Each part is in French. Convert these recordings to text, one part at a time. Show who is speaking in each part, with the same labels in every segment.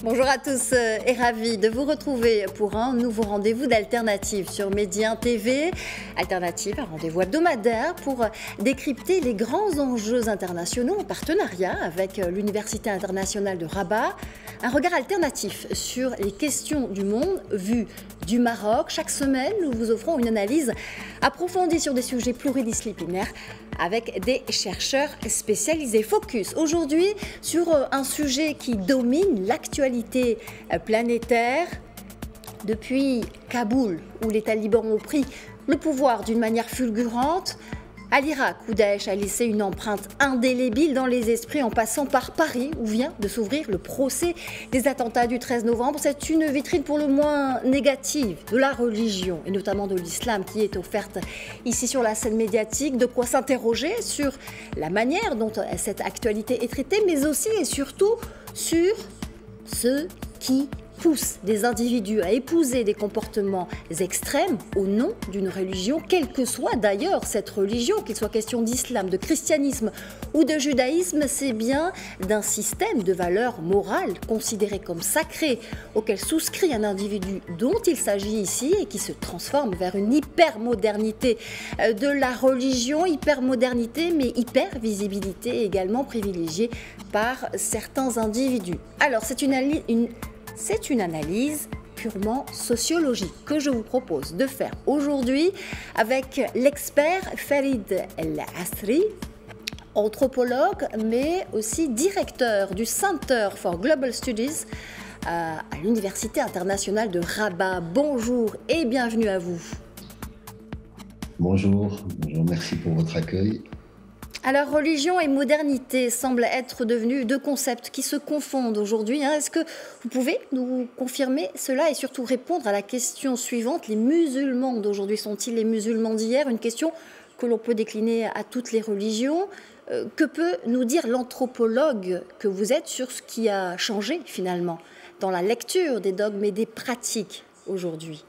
Speaker 1: Bonjour à tous et ravi de vous retrouver pour un nouveau rendez-vous d'Alternative sur Médien TV. Alternative, un rendez-vous hebdomadaire pour décrypter les grands enjeux internationaux en partenariat avec l'Université internationale de Rabat. Un regard alternatif sur les questions du monde vu du Maroc. Chaque semaine, nous vous offrons une analyse approfondie sur des sujets pluridisciplinaires avec des chercheurs spécialisés. Focus aujourd'hui sur un sujet qui domine l'actualité planétaire. Depuis Kaboul, où les talibans ont pris le pouvoir d'une manière fulgurante, à l'Irak, où Daesh a laissé une empreinte indélébile dans les esprits, en passant par Paris, où vient de s'ouvrir le procès des attentats du 13 novembre. C'est une vitrine pour le moins négative de la religion, et notamment de l'islam, qui est offerte ici sur la scène médiatique. De quoi s'interroger sur la manière dont cette actualité est traitée, mais aussi et surtout sur ce qui pousse des individus à épouser des comportements extrêmes au nom d'une religion, quelle que soit d'ailleurs cette religion, qu'il soit question d'islam, de christianisme ou de judaïsme. C'est bien d'un système de valeurs morales considéré comme sacré auquel souscrit un individu dont il s'agit ici et qui se transforme vers une hypermodernité de la religion, hypermodernité mais hypervisibilité également privilégiée par certains individus. Alors c'est une analyse purement sociologique que je vous propose de faire aujourd'hui avec l'expert Farid El Asri, anthropologue mais aussi directeur du Center for Global Studies à l'Université internationale de Rabat. Bonjour et bienvenue à vous.
Speaker 2: Bonjour, merci pour votre accueil.
Speaker 1: Alors, religion et modernité semblent être devenus deux concepts qui se confondent aujourd'hui. Est-ce que vous pouvez nous confirmer cela et surtout répondre à la question suivante? Les musulmans d'aujourd'hui sont-ils les musulmans d'hier? Une question que l'on peut décliner à toutes les religions. Que peut nous dire l'anthropologue que vous êtes sur ce qui a changé finalement dans la lecture des dogmes et des pratiques aujourd'hui?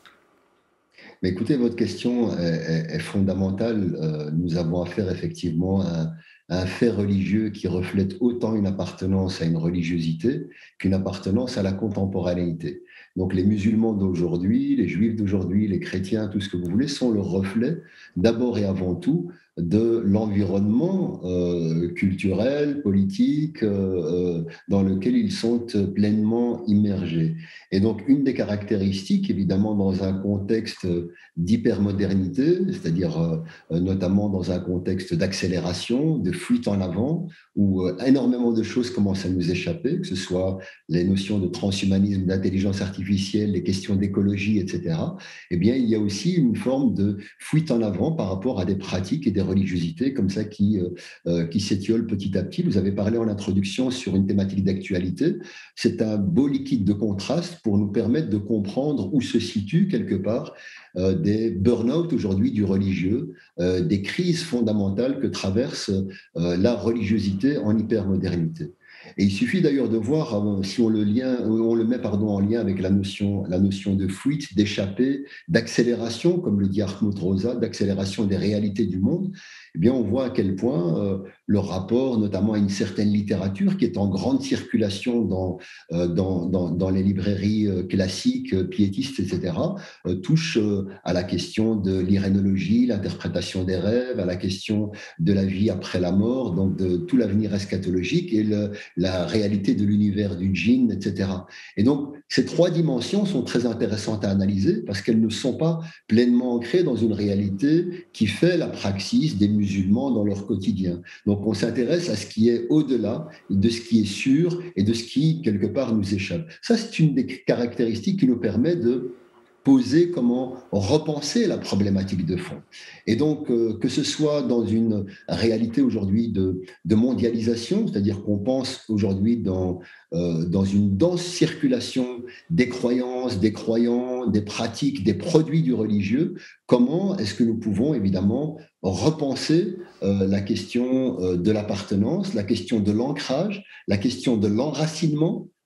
Speaker 2: Mais écoutez, votre question est fondamentale. Nous avons affaire effectivement à un fait religieux qui reflète autant une appartenance à une religiosité qu'une appartenance à la contemporanéité. Donc les musulmans d'aujourd'hui, les juifs d'aujourd'hui, les chrétiens, tout ce que vous voulez, sont le reflet d'abord et avant tout de l'environnement culturel, politique, dans lequel ils sont pleinement immergés. Et donc, une des caractéristiques, évidemment, dans un contexte d'hypermodernité, c'est-à-dire notamment dans un contexte d'accélération, de fuite en avant, où énormément de choses commencent à nous échapper, que ce soit les notions de transhumanisme, d'intelligence artificielle, les questions d'écologie, etc., eh bien, il y a aussi une forme de fuite en avant par rapport à des pratiques et des religiosités comme ça qui s'étiolent petit à petit. Vous avez parlé en introduction sur une thématique d'actualité. C'est un beau liquide de contraste pour nous permettre de comprendre où se situent quelque part des burn-out aujourd'hui du religion, des crises fondamentales que traverse la religiosité en hypermodernité. Et il suffit d'ailleurs de voir, si on le met en lien avec la notion de fuite, d'échappée, d'accélération, comme le dit Ahmed Rosa, d'accélération des réalités du monde, eh bien on voit à quel point le rapport, notamment à une certaine littérature qui est en grande circulation dans les librairies classiques, piétistes, etc., touche à la question de l'irénologie, l'interprétation des rêves, à la question de la vie après la mort, donc de tout l'avenir eschatologique et la réalité de l'univers du djinn, etc. Et donc, ces trois dimensions sont très intéressantes à analyser parce qu'elles ne sont pas pleinement ancrées dans une réalité qui fait la praxis des musulmans dans leur quotidien. Donc, on s'intéresse à ce qui est au-delà de ce qui est sûr et de ce qui, quelque part, nous échappe. Ça, c'est une des caractéristiques qui nous permet de poser comment repenser la problématique de fond. Et donc, que ce soit dans une réalité aujourd'hui de mondialisation, c'est-à-dire qu'on pense aujourd'hui dans une dense circulation des croyances, des croyants, des pratiques, des produits du religieux, comment est-ce que nous pouvons évidemment repenser la question de l'appartenance, la question de l'ancrage, la question de l'enracinement,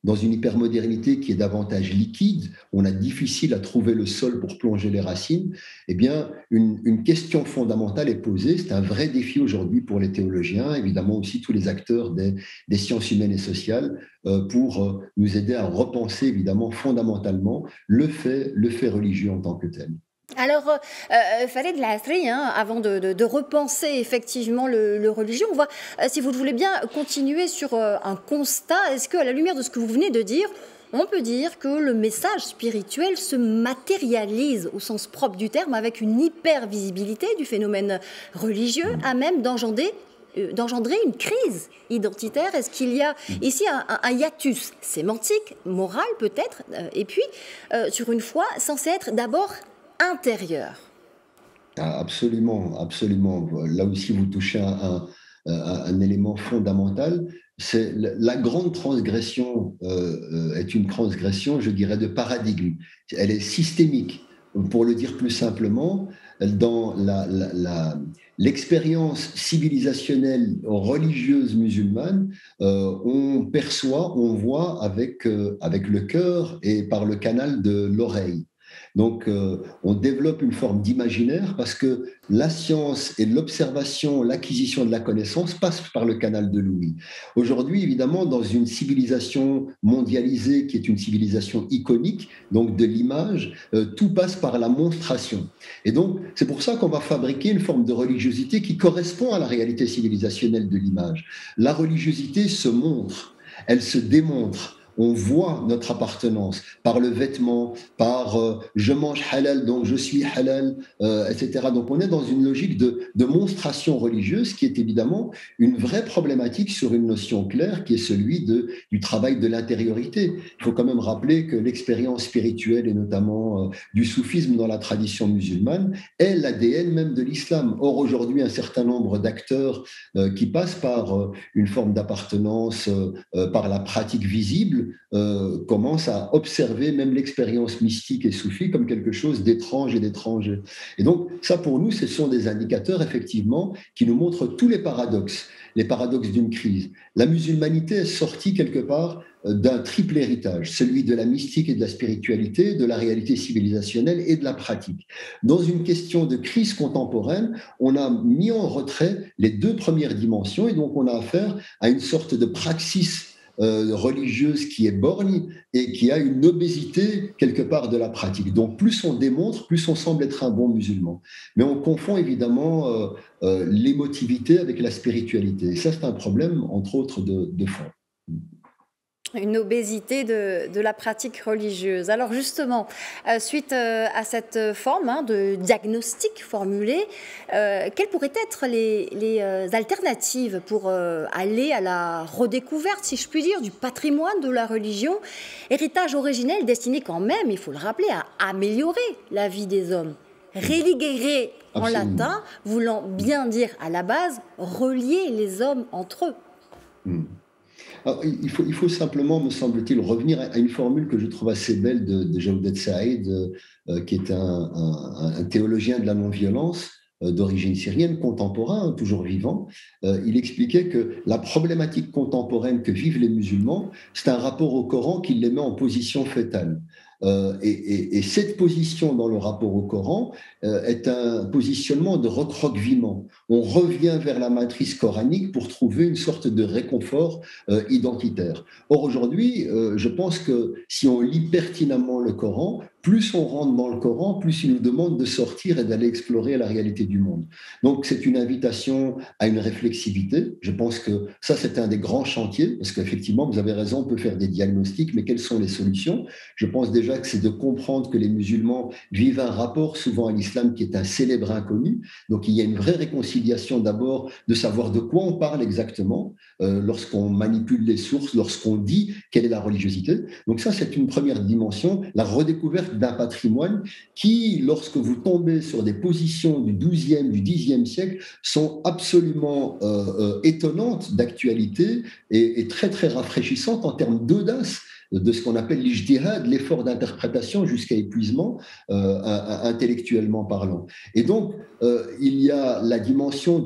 Speaker 2: dans une hypermodernité qui est davantage liquide, on a difficile à trouver le sol pour plonger les racines, eh bien, une question fondamentale est posée. C'est un vrai défi aujourd'hui pour les théologiens, évidemment aussi tous les acteurs des sciences humaines et sociales, pour nous aider à repenser, évidemment, fondamentalement le fait religieux en tant que tel.
Speaker 1: Alors, Farid Lasri, avant de repenser effectivement le religieux, on va, si vous le voulez bien, continuer sur un constat. Est-ce qu'à la lumière de ce que vous venez de dire, on peut dire que le message spirituel se matérialise au sens propre du terme avec une hypervisibilité du phénomène religieux, à même d'engendrer une crise identitaire? Est-ce qu'il y a ici un hiatus sémantique, moral peut-être, et puis sur une foi censée être d'abord intérieure?
Speaker 2: Absolument, absolument. Là aussi, vous touchez un élément fondamental. C'est la grande transgression est une transgression, je dirais, de paradigme. Elle est systémique. Pour le dire plus simplement, dans l'expérience civilisationnelle religieuse musulmane, on perçoit, on voit avec le cœur et par le canal de l'oreille. Donc, on développe une forme d'imaginaire parce que la science et l'observation, l'acquisition de la connaissance passent par le canal de l'ouïe. Aujourd'hui, évidemment, dans une civilisation mondialisée qui est une civilisation iconique, donc de l'image, tout passe par la monstration. Et donc, c'est pour ça qu'on va fabriquer une forme de religiosité qui correspond à la réalité civilisationnelle de l'image. La religiosité se montre, elle se démontre. On voit notre appartenance par le vêtement, par je mange halal, donc je suis halal, etc. Donc on est dans une logique de monstration religieuse qui est évidemment une vraie problématique sur une notion claire qui est celui du travail de l'intériorité. Il faut quand même rappeler que l'expérience spirituelle et notamment du soufisme dans la tradition musulmane est l'ADN même de l'islam. Or aujourd'hui, un certain nombre d'acteurs qui passent par une forme d'appartenance, par la pratique visible, commence à observer même l'expérience mystique et soufie comme quelque chose d'étrange et d'étranger. Et donc, ça pour nous, ce sont des indicateurs effectivement qui nous montrent tous les paradoxes d'une crise. La musulmanité est sortie quelque part d'un triple héritage, celui de la mystique et de la spiritualité, de la réalité civilisationnelle et de la pratique. Dans une question de crise contemporaine, on a mis en retrait les deux premières dimensions et donc on a affaire à une sorte de praxis religieuse qui est borgne et qui a une obésité quelque part de la pratique. Donc plus on démontre, plus on semble être un bon musulman. Mais on confond évidemment l'émotivité avec la spiritualité. Et ça, c'est un problème, entre autres, de fond.
Speaker 1: Une obésité de la pratique religieuse. Alors justement, suite à cette forme de diagnostic formulé, quelles pourraient être les alternatives pour aller à la redécouverte, si je puis dire, du patrimoine de la religion, héritage originel destiné quand même, il faut le rappeler, à améliorer la vie des hommes? Religere en latin, voulant bien dire à la base, relier les hommes entre eux.
Speaker 2: Alors, il faut simplement, me semble-t-il, revenir à une formule que je trouve assez belle de Jawdet Saïd, qui est un théologien de la non-violence d'origine syrienne, contemporain, toujours vivant. Il expliquait que la problématique contemporaine que vivent les musulmans, c'est un rapport au Coran qui les met en position fœtale. Et cette position dans le rapport au Coran est un positionnement de recroquevillement. On revient vers la matrice coranique pour trouver une sorte de réconfort identitaire. Or aujourd'hui, je pense que si on lit pertinemment le Coran, plus on rentre dans le Coran, plus il nous demande de sortir et d'aller explorer la réalité du monde. Donc c'est une invitation à une réflexivité. Je pense que ça, c'est un des grands chantiers, parce qu'effectivement, vous avez raison, on peut faire des diagnostics, mais quelles sont les solutions? Je pense déjà que c'est de comprendre que les musulmans vivent un rapport souvent à l'islam qui est un célèbre inconnu. Donc il y a une vraie réconciliation d'abord de savoir de quoi on parle exactement lorsqu'on manipule les sources, lorsqu'on dit quelle est la religiosité. Donc ça, c'est une première dimension, la redécouverte d'un patrimoine qui, lorsque vous tombez sur des positions du XIIe, du Xe siècle, sont absolument étonnantes d'actualité et très, très rafraîchissantes en termes d'audace de ce qu'on appelle l'ijtihad, l'effort d'interprétation jusqu'à épuisement intellectuellement parlant. Et donc, il y a la dimension d'une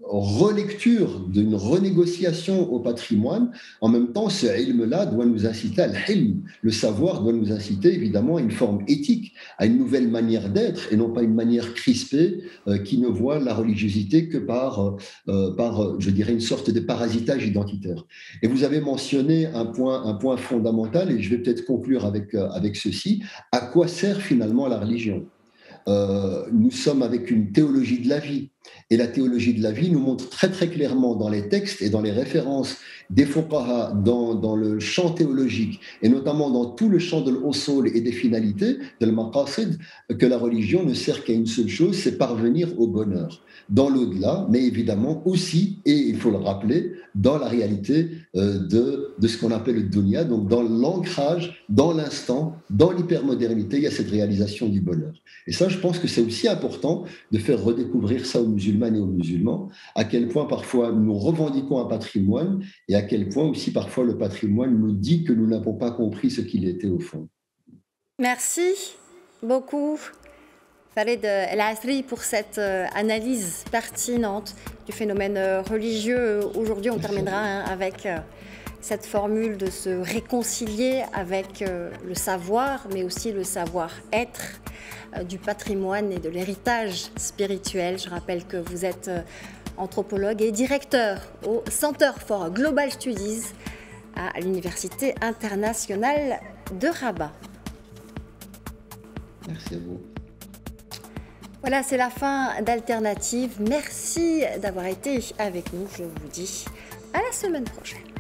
Speaker 2: relecture, d'une renégociation au patrimoine. En même temps, ce ilm-là doit nous inciter à l'ilm. Le savoir doit nous inciter évidemment à une forme éthique, à une nouvelle manière d'être et non pas une manière crispée qui ne voit la religiosité que par, je dirais, une sorte de parasitage identitaire. Et vous avez mentionné un point fondamental et je vais peut-être conclure avec ceci. À quoi sert finalement la religion? Nous sommes avec une théologie de la vie. Et la théologie de la vie nous montre très très clairement dans les textes et dans les références des fuqaha, dans le champ théologique, et notamment dans tout le champ de l'usul et des finalités, de l'maqasid, que la religion ne sert qu'à une seule chose, c'est parvenir au bonheur. Dans l'au-delà, mais évidemment aussi, et il faut le rappeler, dans la réalité de ce qu'on appelle le dunya, donc dans l'ancrage, dans l'instant, dans l'hypermodernité, il y a cette réalisation du bonheur. Et ça, je pense que c'est aussi important de faire redécouvrir ça aux musulmanes et aux musulmans, à quel point parfois nous revendiquons un patrimoine et à quel point aussi parfois le patrimoine nous dit que nous n'avons pas compris ce qu'il était au fond.
Speaker 1: Merci beaucoup, Farid El Asri, pour cette analyse pertinente du phénomène religieux. Aujourd'hui, on terminera avec cette formule de se réconcilier avec le savoir, mais aussi le savoir-être du patrimoine et de l'héritage spirituel. Je rappelle que vous êtes anthropologue et directeur au Center for Global Studies à l'Université internationale de Rabat.
Speaker 2: Merci à vous.
Speaker 1: Voilà, c'est la fin d'Alternative. Merci d'avoir été avec nous. Je vous dis à la semaine prochaine.